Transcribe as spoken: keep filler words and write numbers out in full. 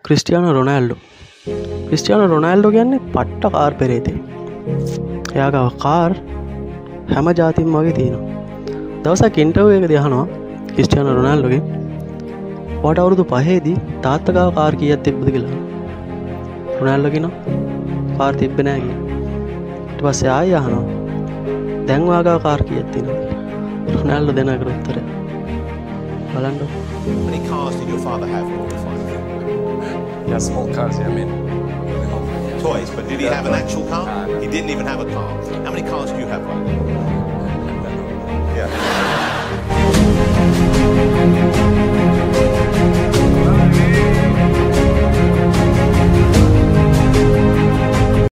Cristiano රොනෑල්ඩෝ Cristiano රොනෑල්ඩෝ කියන්නේ පට්ට car පෙරේතෙක්. එයාගේ කාර් හැම ජාතියක්ම වගේ තියෙනවා. දවසක් ඉන්ටර්විව් එකකදී අහනවා ක්‍රිස්ටියානෝ රොනෑල්ඩෝගෙන් "ඔයාට අවුරුදු පහේදී තාත්තා ගාව කාර් කීයක් තිබ්බද කියලා?" රොනෑල්ඩෝ කියනවා "කාර් තිබ්බේ නැහැ" කියලා. ඊට පස්සේ ආයෙ අහනවා "දැන් ඔයා ගාව කාර් කීයක් තියෙනවද?" රොනෑල්ඩෝ දෙන අතර උත්තරය බලන්න. How many cars did your father have all the time? Yeah, small cars, yeah, I mean. Toys, but did he have an actual car? He didn't even have a car. How many cars do you have right now?